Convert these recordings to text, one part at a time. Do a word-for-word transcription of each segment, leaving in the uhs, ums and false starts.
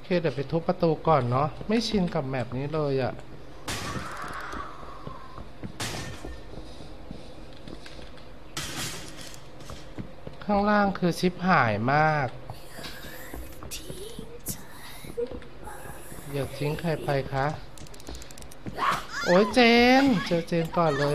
เดี๋ยวไปทุบประตูก่อนเนาะไม่ชินกับแมปนี้เลยอะข้างล่างคือชิปหายมากอย่าทิ้งใครไปคะโอ้ยเจนเจอเจนก่อนเลย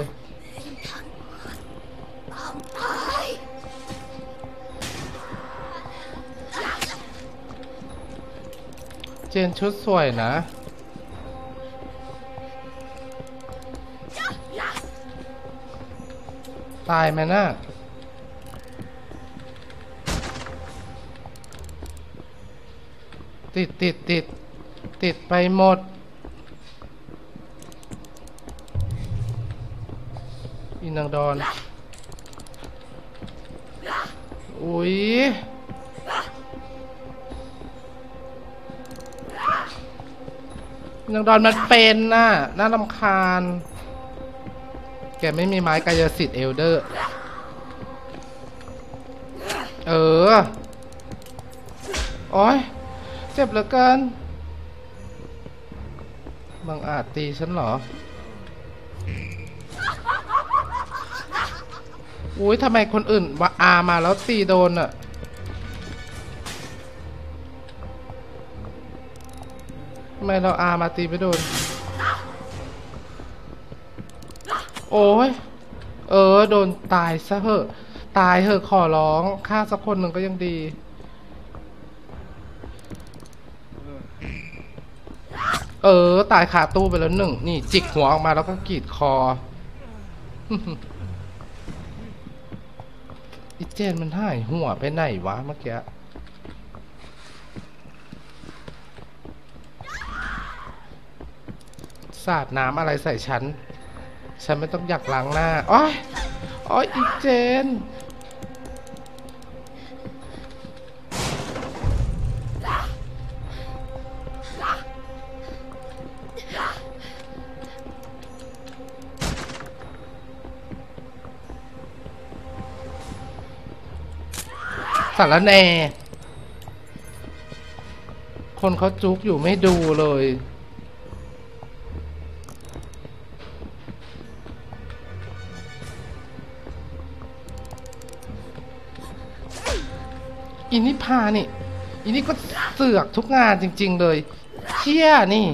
เจนชุดสวยนะตายไหมนะติดติดติดติดไปหมดอีนางดอนอุ้ยนางดอนมันเป็นน่ะน่ารำคาญแกไม่มีไม้กายสิทธิ์เอลเดอร์เออโอ้ยเจ็บเหลือเกินบางอาจตีฉันเหรออุ้ยทำไมคนอื่นว่าอามาแล้วตีโดนอ่ะทำไมเราอามาตีไม่โดนโอ้ยเออโดนตายซะเหอะตายเหอะขอร้องฆ่าสักคนหนึ่งก็ยังดีเออตายคาตู้ไปแล้วหนึ่งนี่จิกหัวออกมาแล้วก็กรีดคออีเจนมันหายหัวไปไหนวะเมื่อกี้สาดน้ำอะไรใส่ฉันฉันไม่ต้องอยากล้างหน้าอ้อยอ้อยอีเจนสารแหน่คนเขาจุกอยู่ไม่ดูเลยอินิพานี่อินี่ก็เสือกทุกงานจริงๆเลยเชี่ยนี่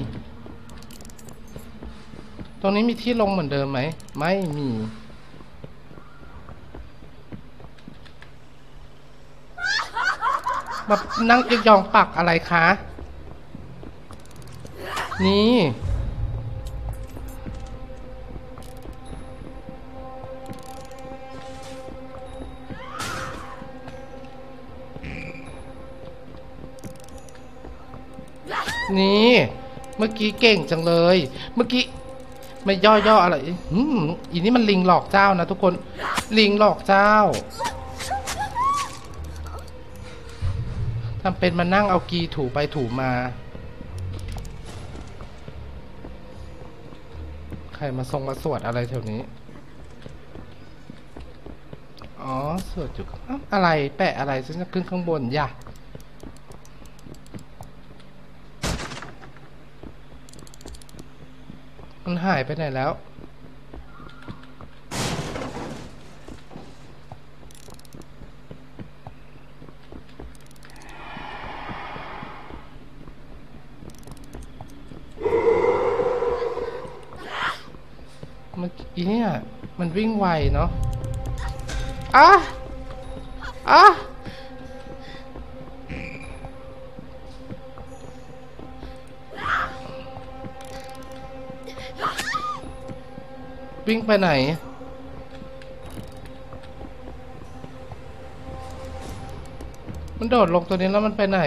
ตรงนี้มีที่ลงเหมือนเดิมไหมไม่มีมานั่งยองๆปักอะไรคะนี่นี่เมื่อกี้เก่งจังเลยเมื่อกี้ไม่ย่อๆอะไรอืมอีนี่มันลิงหลอกเจ้านะทุกคนลิงหลอกเจ้าทำเป็นมานั่งเอากีถูไปถูมาใครมาทรงมาสวดอะไรแถวนี้อ๋อสวดจุกอะไรแปะอะไรฉันจะขึ้นข้างบนอย่ามันหายไปไหนแล้วเมื่อกี้เนี่ยมันวิ่งไวเนาะอ่ะอ่ะวิ่งไปไหนมันโดดลงตัวนี้แล้วมันไปไหน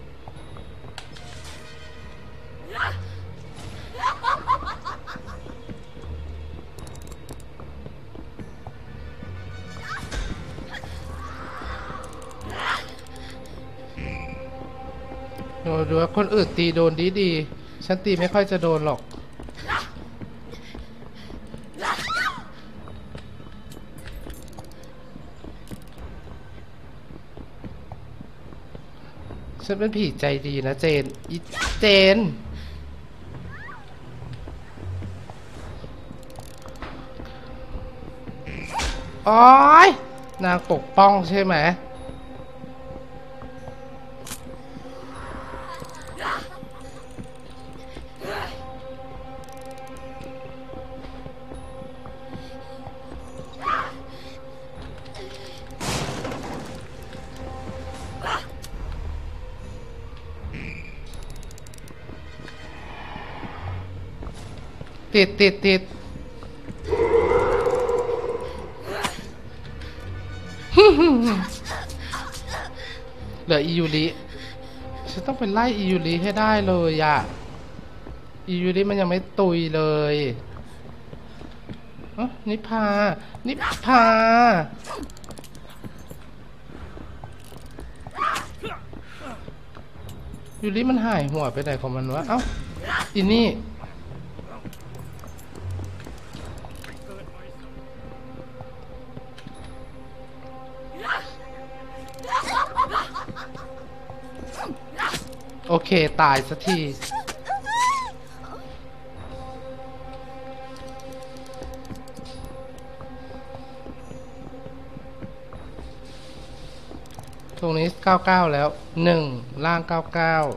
ดูดูว่าคนอื่นตีโดนดีดีฉันตีไม่ค่อยจะโดนหรอกฉฉันเป็นผีใจดีนะเจนอีเจนโอ๊ยนางปกป้องใช่ไหมติดติดติดเหลืออิยูริฉันต้องไปไล่อิยูริให้ได้เลยอะอิยูริมันยังไม่ตุยเลยอ๋อนิพานิพายูริมันหายหัวไปไหนของมันวะเอ้าอินี่โอเคตายสักทีตรงนี้เก้าเก้าแล้วหนึ่งล่างเก้าเก้า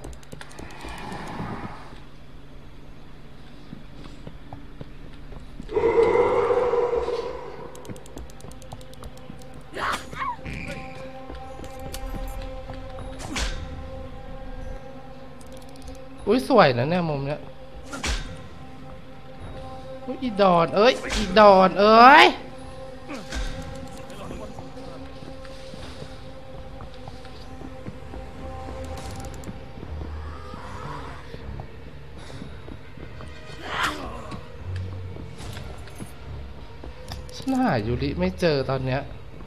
อุ้ยสวยนะเนี่ยมุมเนี้ยอุ้ยอีดอนเอ้ยอีดอนเอ้ยฉันหายูริไม่เจอตอนเนี้ย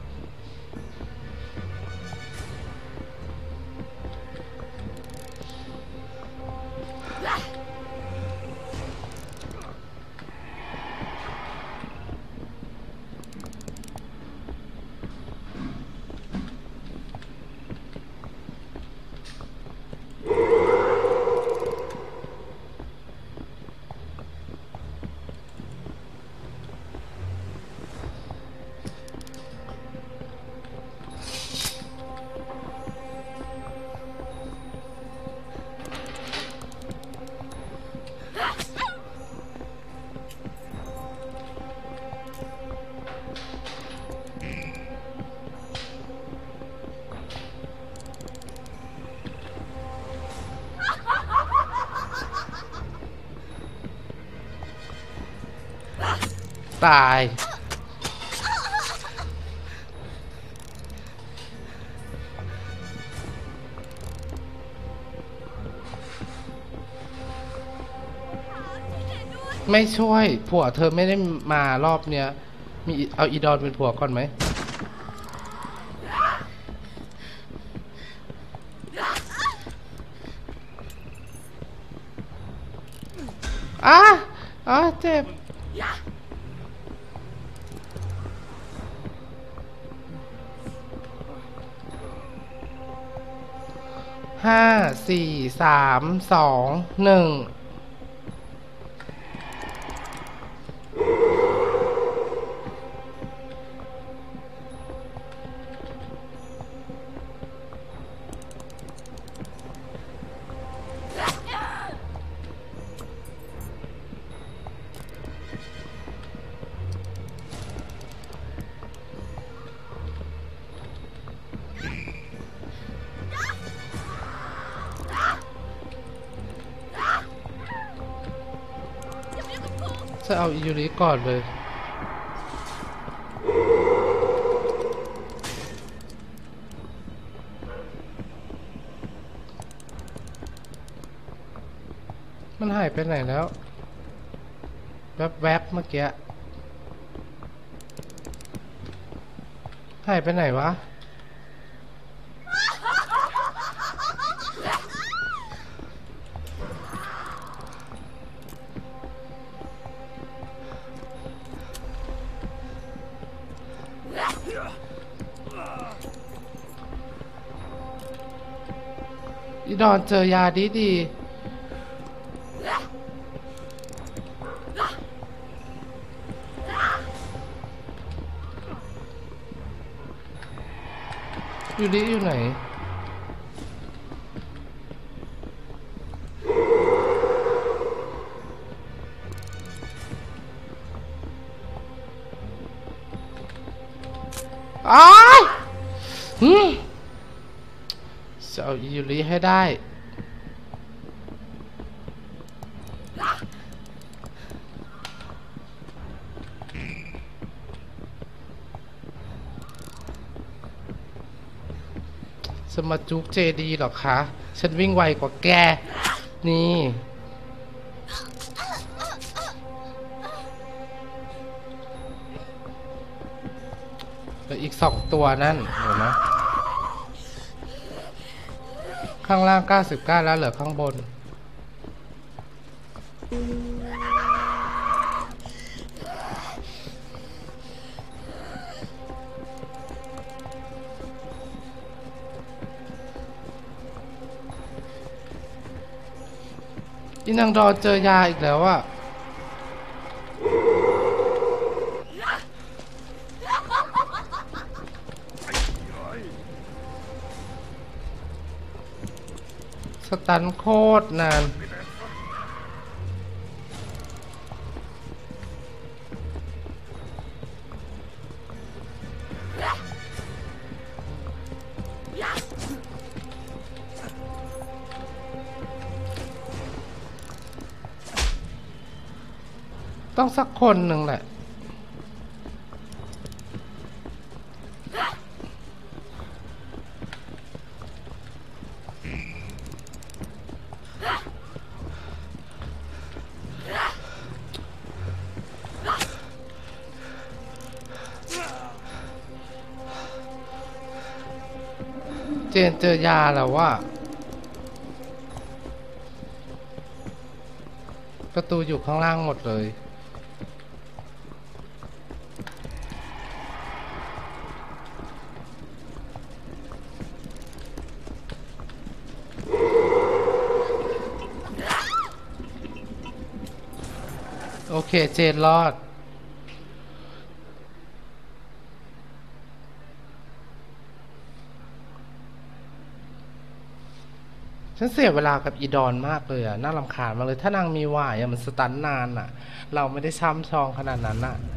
ตายไม่ช่วยผัวเธอไม่ได้มารอบเนี้ยมีเอาอีดอนเป็นผัวก่อนไหมอ้าอ้าเจ็บห้าสี่สามสองหนึ่งจะเอาอิยูริก่อนเลยมันหายไปไหนแล้วแวบๆเมื่อกี้หายไปไหนวะอีดอนเจอยาดีดียูริอยู่ไหนอ้ายหืมจะเอายูริให้ได้สมาจุกเจดีหรอคะ ฉันวิ่งไวกว่าแก นี่แล้วอีกสองตัวนั่นเห็นไหมข้างล่างเก้าสิบเก้าแล้วเหลือข้างบน อีนางรอเจอยาอีกแล้วอะสตันโคตรนานต้องสักคนหนึ่งแหละเจนเจอยาแล้วว่าประตูอยู่ข้างล่างหมดเลยโอเคเจนรอดฉันเสียเวลากับอีดอนมากเลยอ่ะน่ารำคาญมากเลยถ้านางมีวายอ่ะมันสตันนานอ่ะเราไม่ได้ช้ำชองขนาดนั้นอ่ะ